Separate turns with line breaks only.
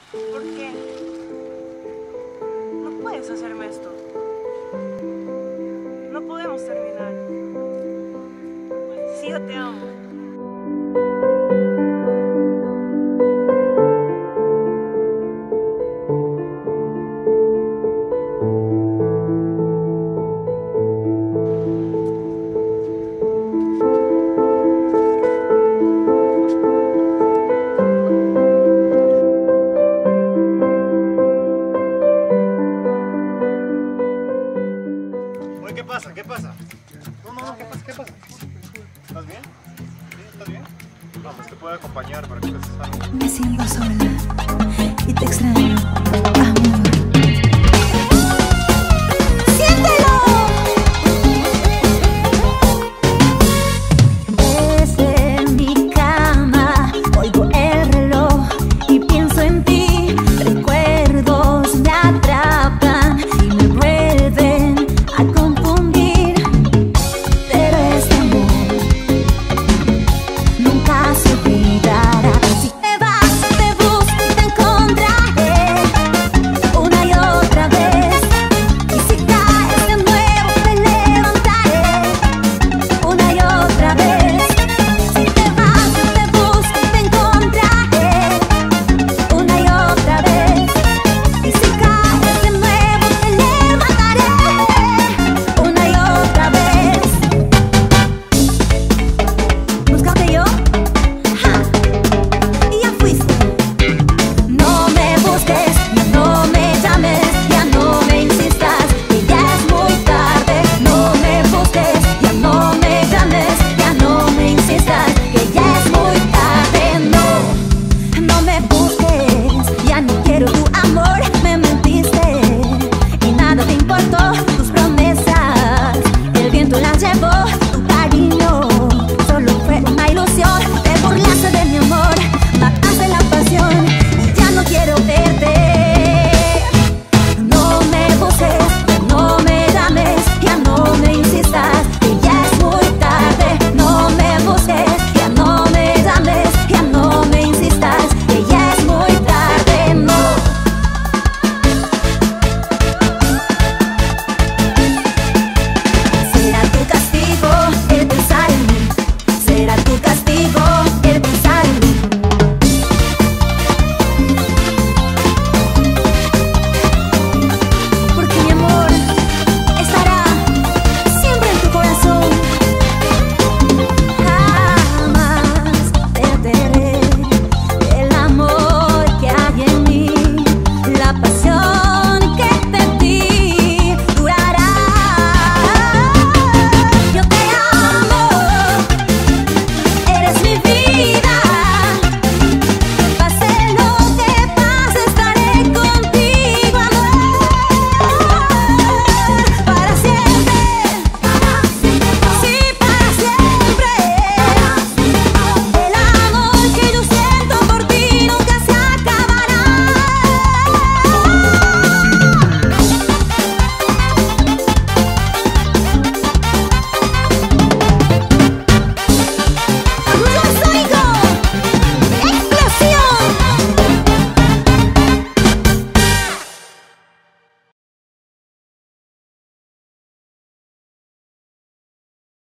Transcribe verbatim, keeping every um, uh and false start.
¿Por qué? No puedes hacerme esto. No podemos terminar. Sí, yo te amo.
Oye, ¿qué pasa? ¿Qué pasa? No, no, no, ¿qué pasa? ¿Qué pasa? ¿Estás bien? ¿Sí? ¿Estás bien? Vamos, te puedo acompañar para que te estés algo.
Me siento sola y te extraño.